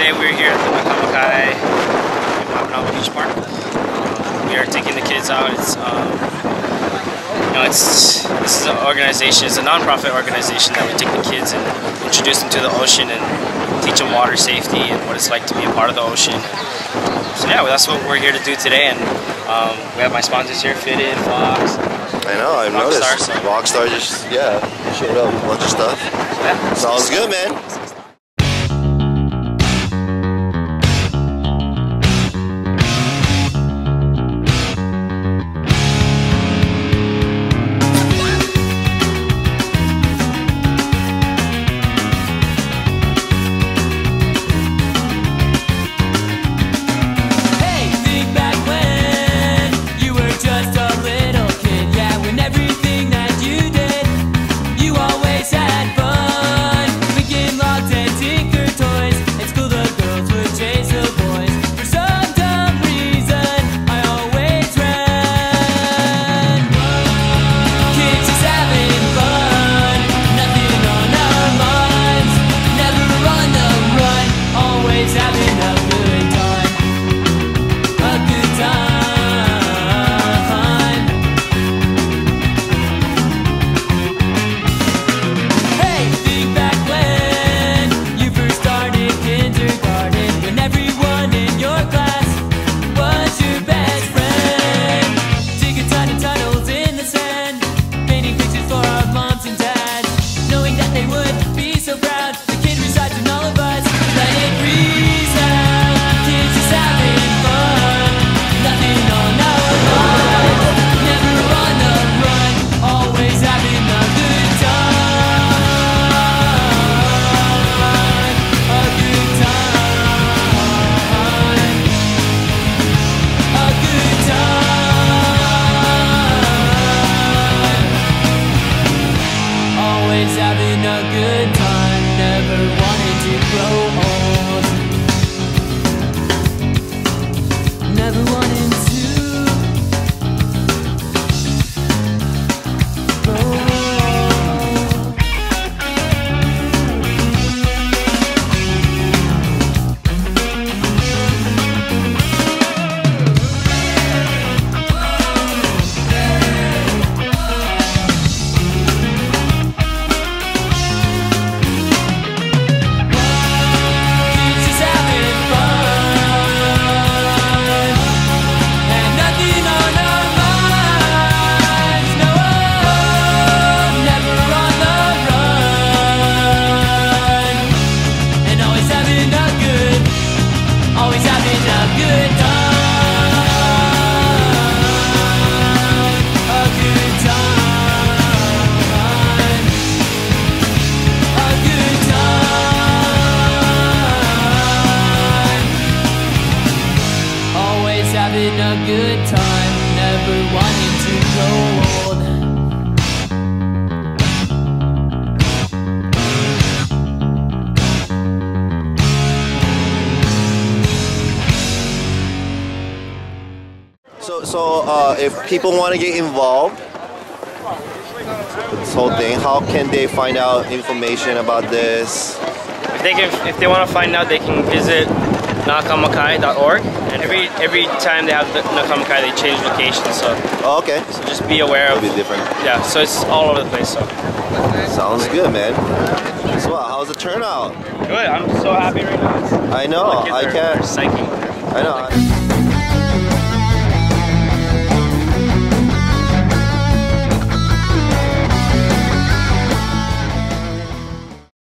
today we're here at the Nakamakai in Papanawa Beach Park. We are taking the kids out. It's this is an organization. It's a non-profit organization that we take the kids and introduce them to the ocean and teach them water safety and what it's like to be a part of the ocean. So yeah, that's what we're here to do today. And we have my sponsors here, Fitted, Fox. I know, I've noticed. Rockstar just showed up a bunch of stuff. Yeah. Sounds good, man. Having a good time, never wanted to grow old. Never wanted to grow old. Having a good time, never wanting to grow old. So if people want to get involved with this whole thing, how can they find out information about this? If they want to find out, they can visit nakamakai.org, and every time they have the Nakamakai, they change locations. So okay. So just be aware of. It'll be different. Yeah. So it's all over the place. So sounds good, man. So how's the turnout? Good. I'm so happy right now. I know. I can't. Psyching. I know.